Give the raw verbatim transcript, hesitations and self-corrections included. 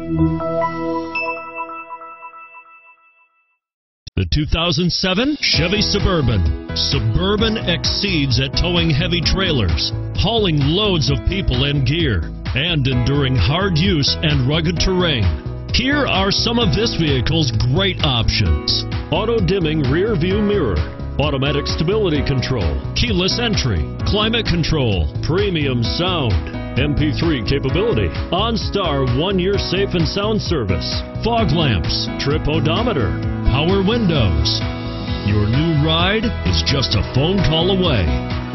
The two thousand seven Chevy Suburban. Suburban exceeds at towing heavy trailers, hauling loads of people and gear, and enduring hard use and rugged terrain. Here are some of this vehicle's great options: auto-dimming rear view mirror, automatic stability control, keyless entry, climate control, premium sound, M P three capability, OnStar one-year safe and sound service, fog lamps, trip odometer, power windows. Your new ride is just a phone call away.